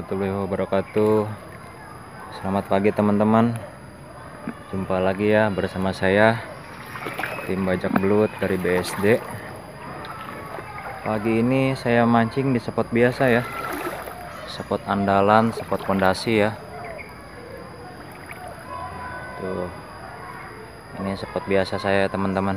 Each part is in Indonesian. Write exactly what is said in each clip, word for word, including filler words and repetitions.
warahmatullahi wabarakatuh. Selamat pagi teman-teman. Jumpa lagi ya bersama saya tim bajak belut dari B S D. Pagi ini saya mancing di spot biasa ya, spot andalan, spot pondasi ya. Tuh, ini spot biasa saya teman-teman.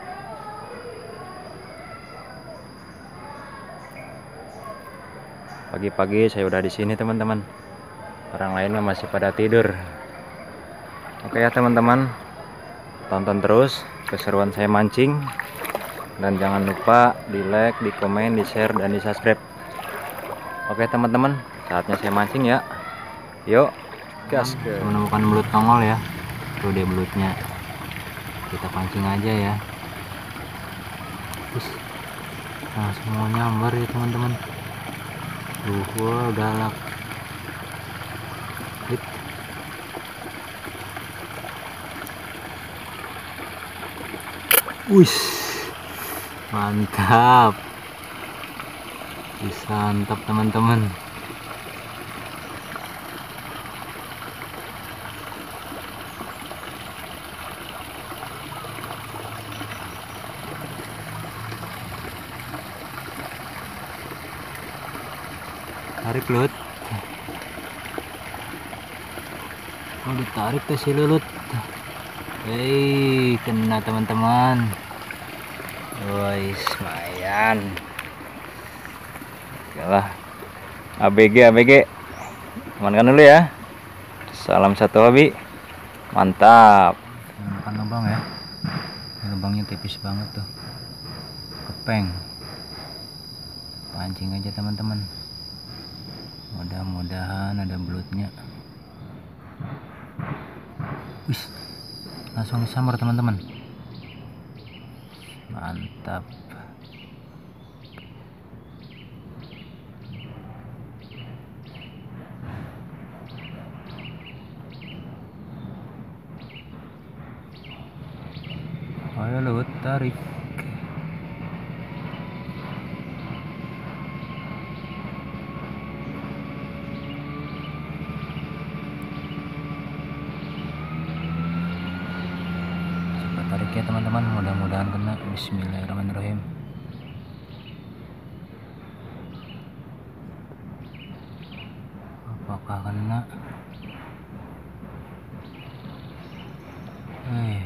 Pagi-pagi saya udah di sini teman-teman. Orang lainnya masih pada tidur. Oke ya teman-teman, tonton terus keseruan saya mancing. Dan jangan lupa di like, di komen, di share, dan di subscribe. Oke teman-teman, saatnya saya mancing ya. Yuk, gas. Menemukan belut tongol ya. Tuh dia belutnya. Kita pancing aja ya. Terus, nah semua nyambar ya teman-teman. Duh, wah, galak. Hit. Wih, mantap. Disantap teman-teman. Tarik Lut. Oh ditarik tuh si Lulut. Hei, kena teman-teman. Woi, lumayan. Okelah. A B G A B G. Amankan dulu ya. Salam satu hobi. Mantap. Makan lubang ya. Lubangnya tipis banget tuh. Kepeng. Pancing aja teman-teman. Mudah-mudahan ada belutnya. Wih, langsung disambar teman-teman. Mantap. Ayo Lut, tarik. Tarik ya teman-teman, mudah-mudahan kena. Bismillahirrahmanirrahim. Apakah kena? Eh,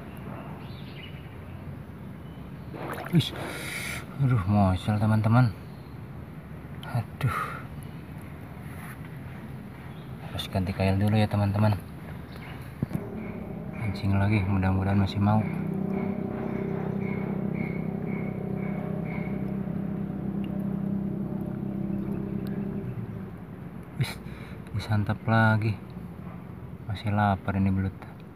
wih, aduh, mosel teman-teman. Aduh, harus ganti kail dulu ya teman-teman. Mancing lagi, mudah-mudahan masih mau. Wih, disantap lagi. Masih lapar ini belut.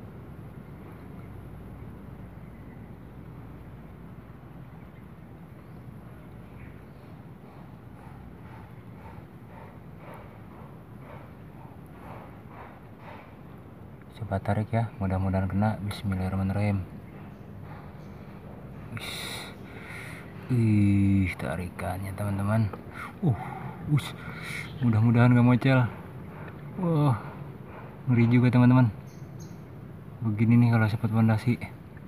Coba tarik ya, mudah-mudahan kena. Bismillahirrahmanirrahim. Ih, tarikannya teman-teman. Uh, us, mudah-mudahan gak mocel. Wah, ngeri juga teman-teman. Begini nih kalau sepet pondasi.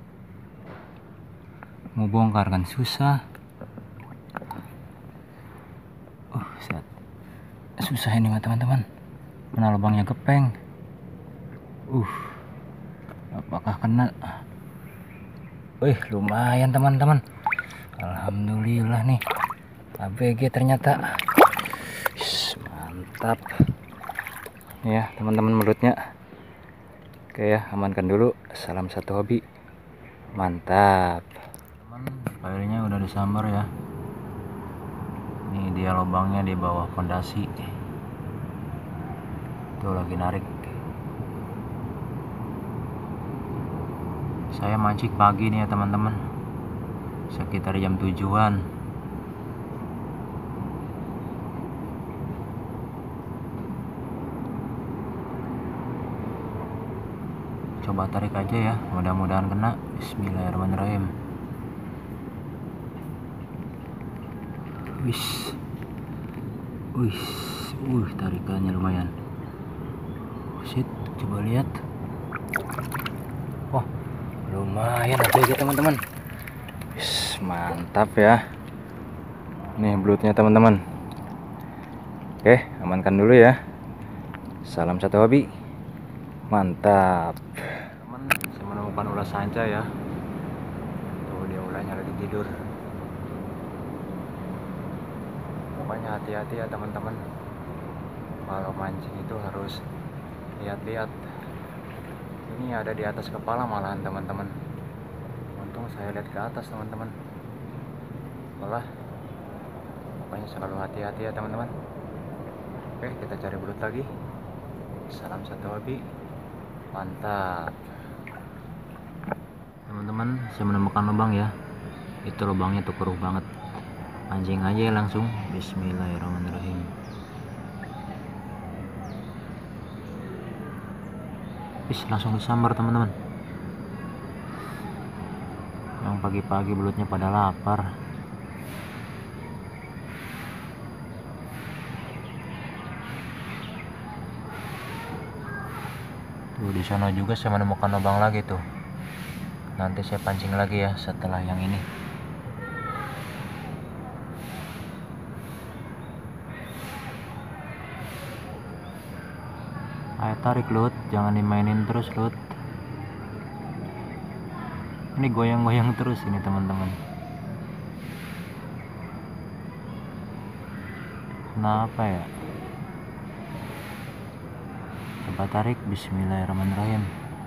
Mau bongkar kan susah. Uh, set. Susah ini mah teman-teman. Mana lubangnya gepeng. Uh, apakah kena? Wih, lumayan teman-teman. Alhamdulillah nih. A B G ternyata. Mantap. Ya teman-teman belutnya. Oke ya, amankan dulu. Salam satu hobi. Mantap. Teman, kailnya udah disambar ya. Ini dia lubangnya di bawah fondasi. Tuh lagi narik. Saya mancing pagi nih ya teman-teman, sekitar jam tujuan. Coba tarik aja ya, mudah-mudahan kena. Bismillahirrahmanirrahim. Wis, wis, Uh, tarikannya lumayan. Shit, coba lihat. Oh, lumayan aja ya teman-teman. Mantap ya. Nih belutnya teman-teman. Oke, amankan dulu ya. Salam satu hobi. Mantap. Teman, saya menemukan ular sanca ya. Tuh dia ulahnya lagi tidur. Pokoknya hati-hati ya teman-teman. Kalau mancing itu harus lihat-lihat. Ini ada di atas kepala malahan teman-teman. Untung saya lihat ke atas teman-teman. Malah pokoknya selalu hati-hati ya teman-teman. Oke, kita cari belut lagi. Salam satu hobi. Mantap. Teman-teman, saya menemukan lubang ya. Itu lubangnya tuh keruh banget. Pancing aja ya langsung. Bismillahirrahmanirrahim. Bis, langsung disambar teman-teman. Yang pagi-pagi belutnya pada lapar. Tuh di sana juga saya menemukan lubang lagi tuh. Nanti saya pancing lagi ya setelah yang ini. Ayo tarik Lut, jangan dimainin terus Lut. Ini goyang-goyang terus ini teman-teman. Kenapa ya? Coba tarik. Bismillahirrahmanirrahim.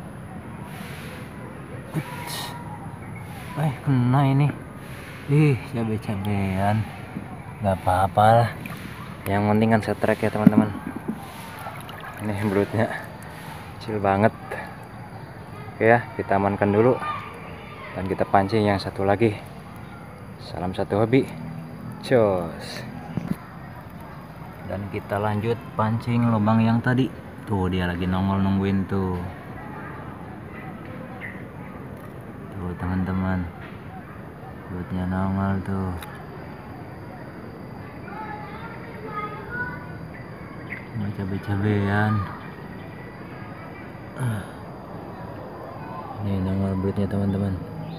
Uts. Eh kena ini. Ih cabe-cabean. Gak apa-apa lah. Yang penting kan setrek ya teman-teman. Ini belutnya kecil banget. Oke ya, kita amankan dulu dan kita pancing yang satu lagi. Salam satu hobi. Cos. Dan kita lanjut pancing lubang yang tadi. Tuh dia lagi nongol nungguin tuh. Tuh teman-teman, belutnya nongol tuh. Cabe-cabean. Ah. Ini nongol belutnya teman-teman.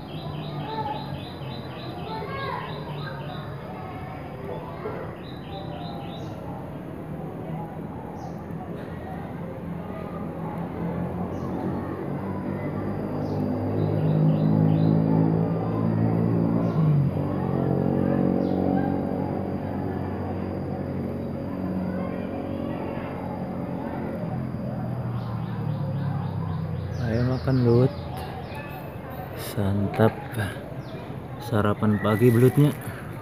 Ayo makan Lut. Santap sarapan pagi belutnya.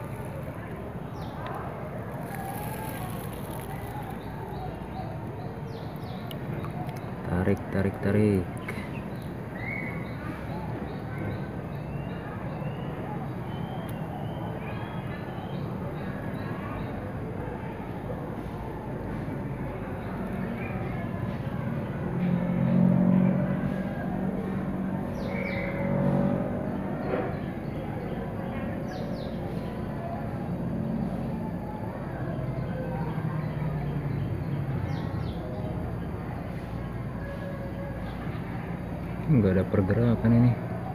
Tarik, tarik, tarik. Nggak ada pergerakan ini.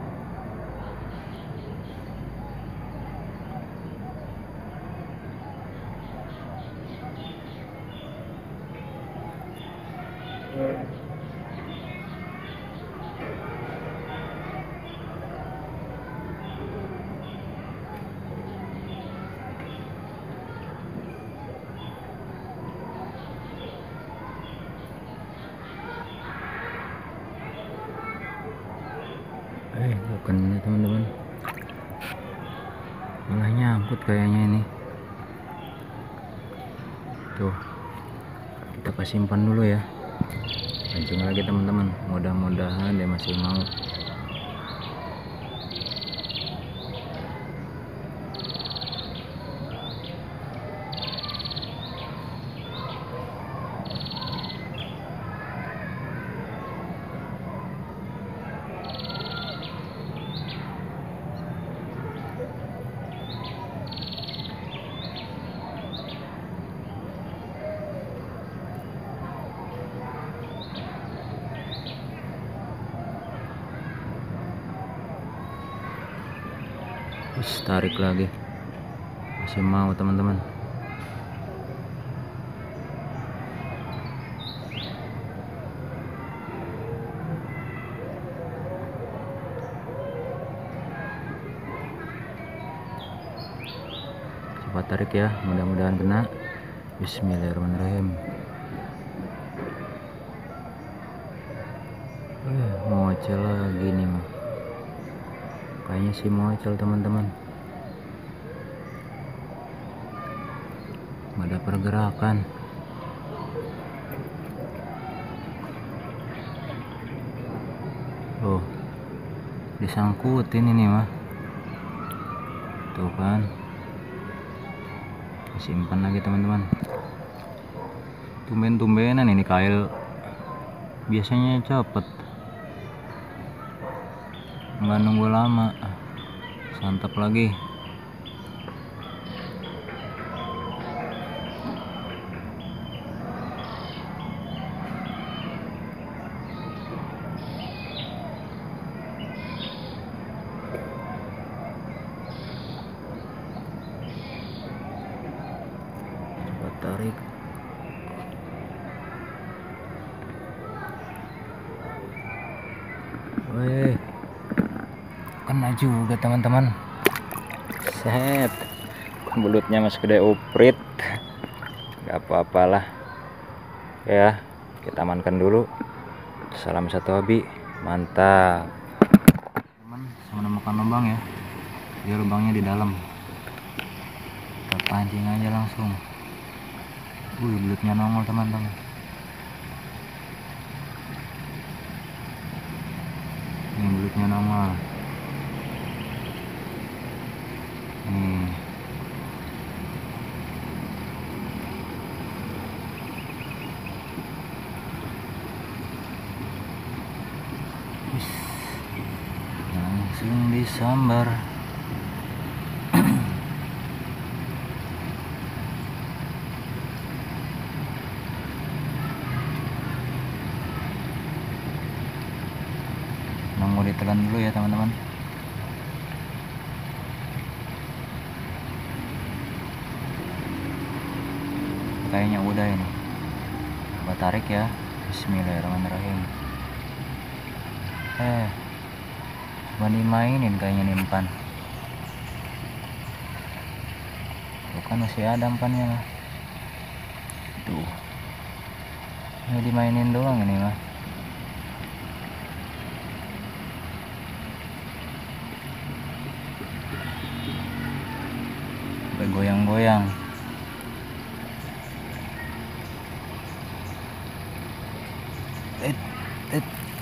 Eh bukan ya teman-teman, malah nyangkut kayaknya ini. Tuh kita kasih simpan dulu ya, pancing lagi teman-teman, mudah-mudahan dia masih mau. Wis, tarik lagi, masih mau teman-teman. Coba tarik ya, mudah-mudahan kena. Bismillahirrahmanirrahim. Eh, mocel lagi nih mah. Kayaknya sih mocel teman-teman. Nggak ada pergerakan. Loh, disangkutin ini mah. Tuh kan. Simpan lagi teman-teman. Tumben-tumbenan ini kail. Biasanya cepet. Nggak nunggu lama. Santap lagi. Coba tarik. Weh, kena juga teman-teman. Set, belutnya masih gede uprit. Gak apa-apalah ya, kita amankan dulu. Salam satu hobi, mantap teman. Saya menemukan lubang ya, dia lubangnya di dalam. Kita pancing aja langsung. Wih, belutnya nongol teman-teman. Ini belutnya nongol. Nih. Wis. Langsung disambar. Mau ditelan dulu ya teman-teman. Kayaknya udah ini. Coba tarik ya. Bismillahirrahmanirrahim. Eh, cuma dimainin kayaknya nih umpan. Tuh kan masih ada umpannya mah. Tuh, ini dimainin doang ini mah. Goyang-goyang. Eh, eh,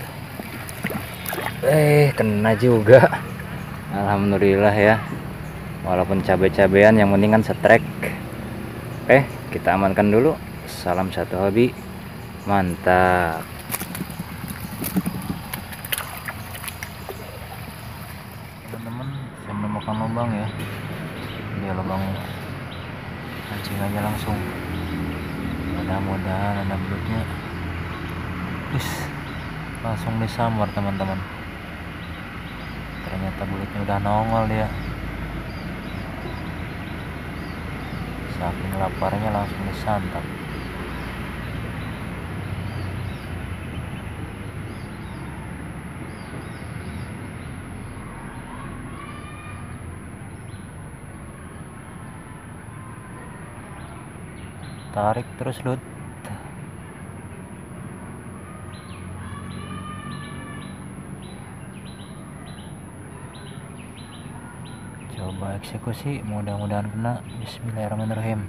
eh, kena juga. Alhamdulillah ya. Walaupun cabai-cabean, yang penting kan setrek. Oke, kita amankan dulu. Salam satu hobi, mantap. Teman-teman, saya menemukan lubang ya. Dia lubang pancing aja langsung. Mudah-mudahan ada belutnya. Wis, langsung disambar teman-teman. Ternyata belutnya udah nongol dia. Saking laparnya langsung disantap. Tarik terus Lut. Coba eksekusi, mudah-mudahan kena. Bismillahirrahmanirrahim.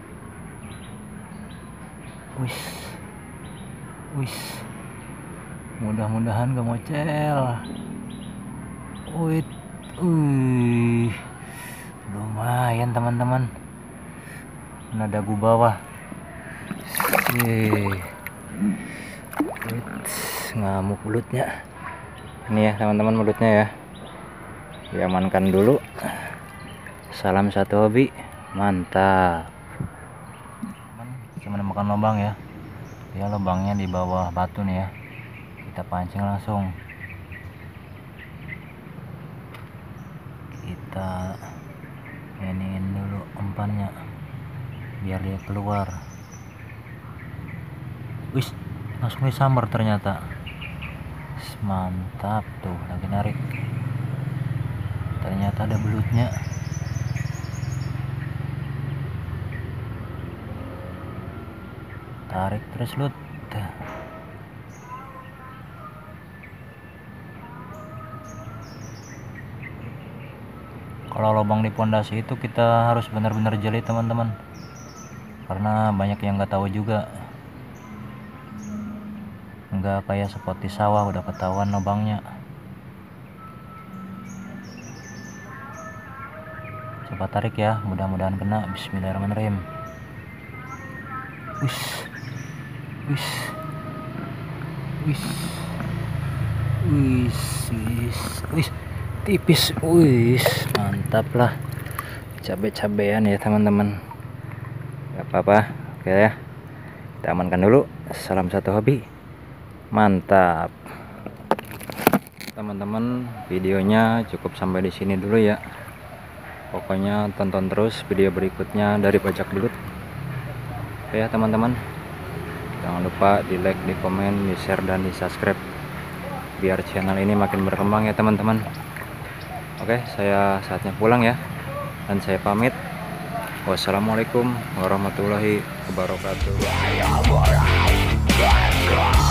Wis, wis, mudah-mudahan gak mocel. Wih, wih, lumayan teman-teman. Kena dagu bawah. Sih, ngamuk belutnya. Ini ya teman-teman belutnya ya. Diamankan dulu. Salam satu hobi, mantap. Kita menemukan lubang ya. Ya, lubangnya di bawah batu nih ya. Kita pancing langsung. Kita iniin dulu umpannya biar dia keluar. Wis, langsung disambar ternyata. Mantap tuh, lagi narik. Ternyata ada belutnya. Tarik terus lut. Kalau lubang di pondasi itu kita harus benar-benar jeli teman-teman, karena banyak yang nggak tahu juga. Nggak kayak spot di sawah udah ketahuan lubangnya. Coba tarik ya, mudah-mudahan kena. Bismillahirrahmanirrahim. Wis, wis, wis, wis, wis, wis, tipis, wis, mantap lah. Cabe-cabean ya teman-teman. Gak apa-apa, oke ya. Kita amankan dulu. Salam satu hobi, mantap. Teman-teman, videonya cukup sampai di sini dulu ya. Pokoknya tonton terus video berikutnya dari Bajak Belut. Oke ya teman-teman, jangan lupa di like, di komen, di share, dan di subscribe biar channel ini makin berkembang ya teman-teman. Oke, saya saatnya pulang ya, dan saya pamit. Wassalamualaikum warahmatullahi wabarakatuh.